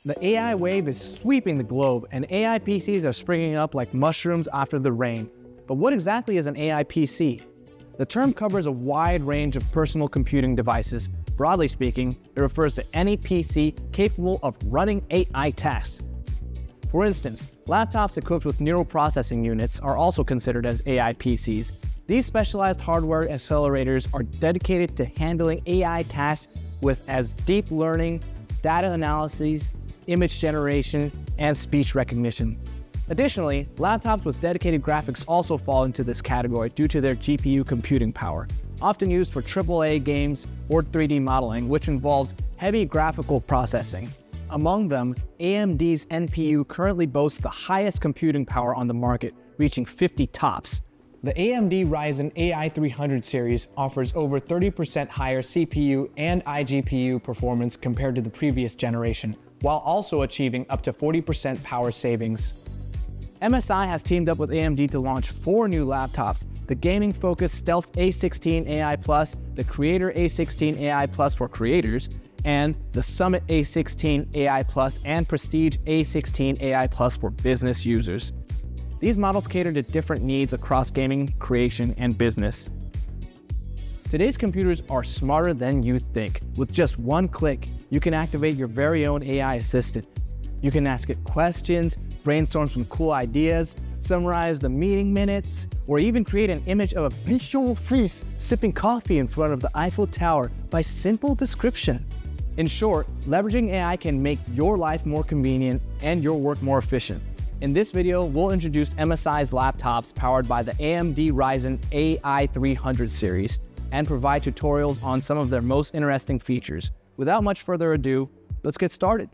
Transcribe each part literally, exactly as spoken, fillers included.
The A I wave is sweeping the globe, and A I P Cs are springing up like mushrooms after the rain. But what exactly is an A I P C? The term covers a wide range of personal computing devices. Broadly speaking, it refers to any P C capable of running A I tasks. For instance, laptops equipped with neural processing units are also considered as A I P Cs. These specialized hardware accelerators are dedicated to handling A I tasks with as deep learning, data analysis, image generation, and speech recognition. Additionally, laptops with dedicated graphics also fall into this category due to their G P U computing power, often used for triple A games or three D modeling, which involves heavy graphical processing. Among them, A M D's N P U currently boasts the highest computing power on the market, reaching fifty tops. The A M D Ryzen A I three hundred series offers over thirty percent higher C P U and iGPU performance compared to the previous generation, while also achieving up to forty percent power savings. M S I has teamed up with A M D to launch four new laptops: the gaming-focused Stealth A sixteen A I Plus, the Creator A sixteen A I Plus for creators, and the Summit A sixteen A I Plus and Prestige A sixteen A I Plus for business users. These models cater to different needs across gaming, creation, and business. Today's computers are smarter than you think. With just one click, you can activate your very own A I assistant. You can ask it questions, brainstorm some cool ideas, summarize the meeting minutes, or even create an image of a visual feast sipping coffee in front of the Eiffel Tower by simple description. In short, leveraging A I can make your life more convenient and your work more efficient. In this video, we'll introduce M S I's laptops powered by the A M D Ryzen A I three hundred series and provide tutorials on some of their most interesting features. Without much further ado, let's get started.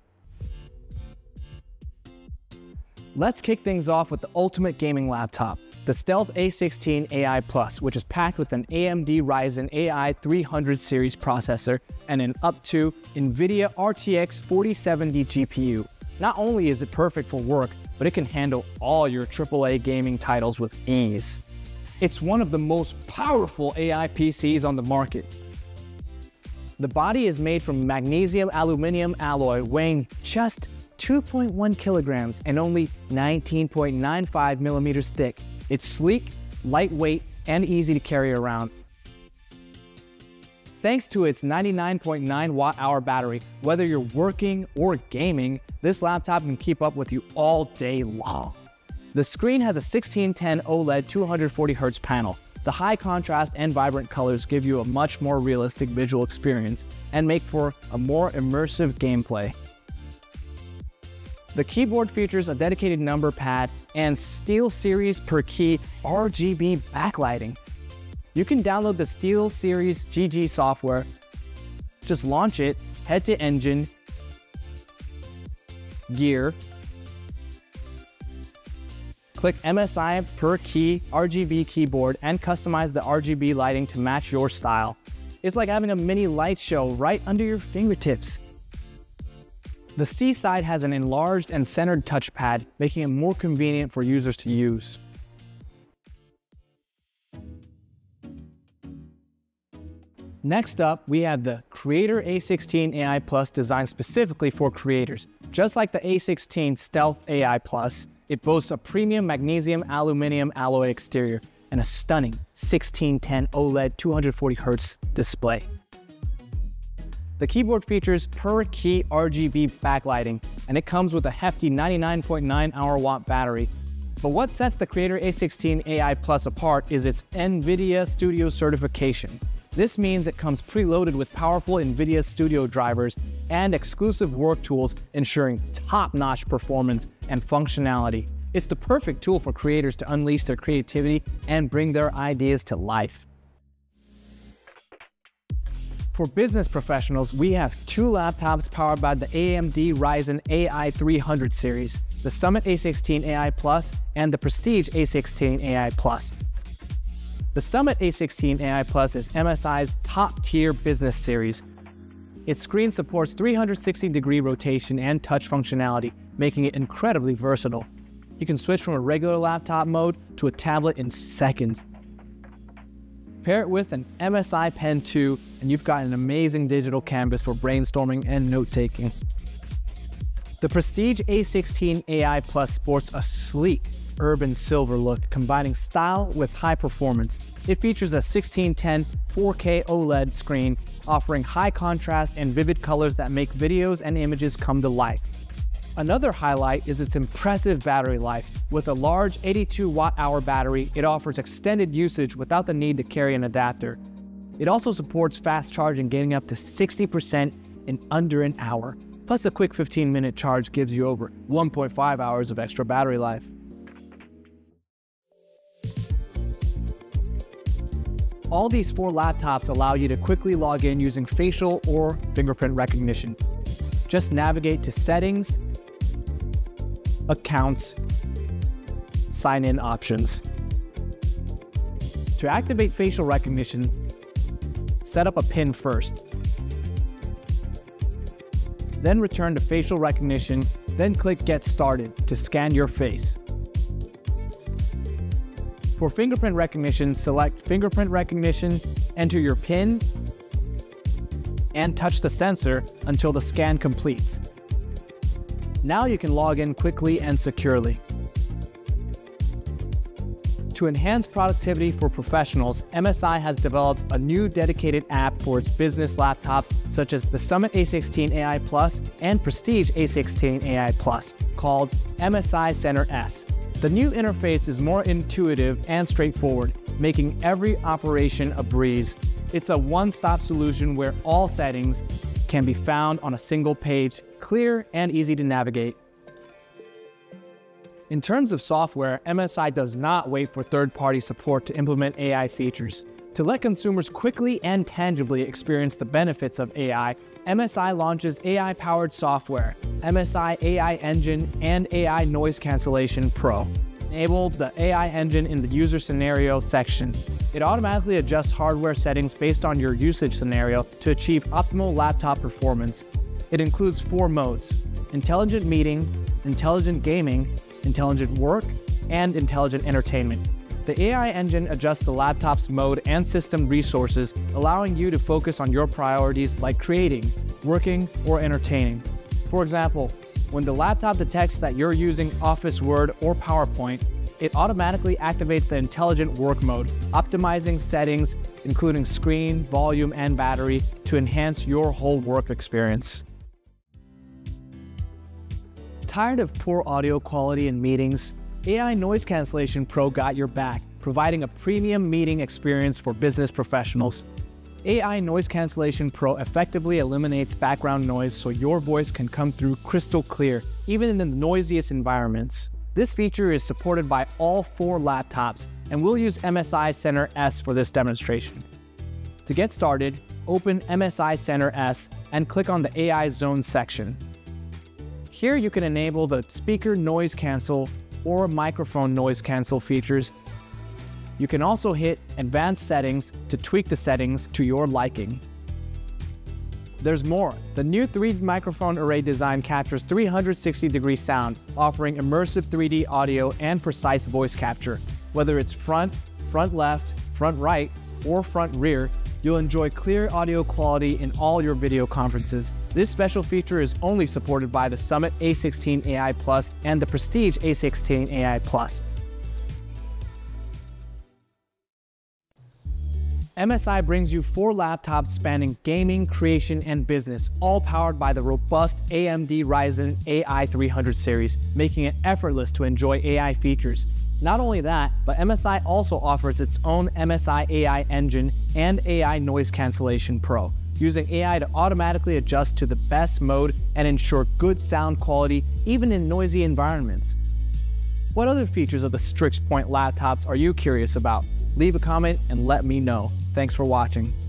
Let's kick things off with the ultimate gaming laptop, the Stealth A sixteen A I Plus, which is packed with an A M D Ryzen A I three hundred series processor and an up to NVIDIA R T X forty seventy G P U. Not only is it perfect for work, but it can handle all your triple A gaming titles with ease. It's one of the most powerful A I P Cs on the market. The body is made from magnesium aluminum alloy weighing just two point one kilograms and only nineteen point nine five millimeters thick. It's sleek, lightweight, and easy to carry around. Thanks to its ninety-nine point nine watt hour battery, whether you're working or gaming, this laptop can keep up with you all day long. The screen has a sixteen ten OLED two hundred forty hertz panel. The high contrast and vibrant colors give you a much more realistic visual experience and make for a more immersive gameplay. The keyboard features a dedicated number pad and SteelSeries per key R G B backlighting. You can download the SteelSeries G G software. Just launch it, head to Engine, Gear, click M S I per key R G B keyboard and customize the R G B lighting to match your style. It's like having a mini light show right under your fingertips. The C side has an enlarged and centered touchpad, making it more convenient for users to use. Next up, we have the Creator A sixteen A I Plus designed specifically for creators. Just like the A sixteen Stealth A I Plus, it boasts a premium magnesium aluminum alloy exterior and a stunning sixteen ten OLED two hundred forty hertz display. The keyboard features per key R G B backlighting, and it comes with a hefty ninety-nine point nine hour watt battery. But what sets the Creator A sixteen A I Plus apart is its NVIDIA Studio certification. This means it comes preloaded with powerful NVIDIA Studio drivers and exclusive work tools, ensuring top-notch performance and functionality. It's the perfect tool for creators to unleash their creativity and bring their ideas to life. For business professionals, we have two laptops powered by the A M D Ryzen A I three hundred series, the Summit A sixteen A I Plus and the Prestige A sixteen A I Plus. The Summit A sixteen A I Plus is M S I's top-tier business series. Its screen supports three hundred sixty degree rotation and touch functionality, making it incredibly versatile. You can switch from a regular laptop mode to a tablet in seconds. Pair it with an M S I Pen two, and you've got an amazing digital canvas for brainstorming and note-taking. The Prestige A sixteen A I Plus sports a sleek, urban silver look, combining style with high performance. It features a sixteen ten four K OLED screen, offering high contrast and vivid colors that make videos and images come to life. Another highlight is its impressive battery life. With a large eighty-two watt hour battery, it offers extended usage without the need to carry an adapter. It also supports fast charging, getting up to sixty percent in under an hour. Plus, a quick fifteen minute charge gives you over one point five hours of extra battery life. All these four laptops allow you to quickly log in using facial or fingerprint recognition. Just navigate to Settings, Accounts, Sign-in options. To activate facial recognition, set up a PIN first. Then return to facial recognition, then click Get Started to scan your face. For fingerprint recognition, select Fingerprint Recognition, enter your PIN, and touch the sensor until the scan completes. Now you can log in quickly and securely. To enhance productivity for professionals, M S I has developed a new dedicated app for its business laptops, such as the Summit A sixteen A I Plus and Prestige A sixteen A I Plus, called M S I Center S. The new interface is more intuitive and straightforward, making every operation a breeze. It's a one-stop solution where all settings can be found on a single page, clear and easy to navigate. In terms of software, M S I does not wait for third-party support to implement A I features. To let consumers quickly and tangibly experience the benefits of A I, M S I launches A I-powered software, M S I A I Engine and A I Noise Cancellation Pro. Enable the A I Engine in the User Scenario section. It automatically adjusts hardware settings based on your usage scenario to achieve optimal laptop performance. It includes four modes: Intelligent Meeting, Intelligent Gaming, Intelligent Work, and Intelligent Entertainment. The A I Engine adjusts the laptop's mode and system resources, allowing you to focus on your priorities like creating, working, or entertaining. For example, when the laptop detects that you're using Office, Word, or PowerPoint, it automatically activates the Intelligent Work mode, optimizing settings, including screen, volume, and battery, to enhance your whole work experience. Tired of poor audio quality in meetings? A I Noise Cancellation Pro got your back, providing a premium meeting experience for business professionals. A I Noise Cancellation Pro effectively eliminates background noise so your voice can come through crystal clear, even in the noisiest environments. This feature is supported by all four laptops, and we'll use M S I Center S for this demonstration. To get started, open M S I Center S and click on the A I Zone section. Here you can enable the speaker noise cancel or microphone noise cancel features. You can also hit Advanced Settings to tweak the settings to your liking. There's more. The new three microphone array design captures three hundred sixty degree sound, offering immersive three D audio and precise voice capture. Whether it's front, front left, front right, or front rear, you'll enjoy clear audio quality in all your video conferences. This special feature is only supported by the Summit A sixteen A I Plus and the Prestige A sixteen A I Plus. M S I brings you four laptops spanning gaming, creation, and business, all powered by the robust A M D Ryzen A I three hundred series, making it effortless to enjoy A I features. Not only that, but M S I also offers its own M S I A I Engine and A I Noise Cancellation Pro, using A I to automatically adjust to the best mode and ensure good sound quality even in noisy environments. What other features of the Strix Point laptops are you curious about? Leave a comment and let me know. Thanks for watching.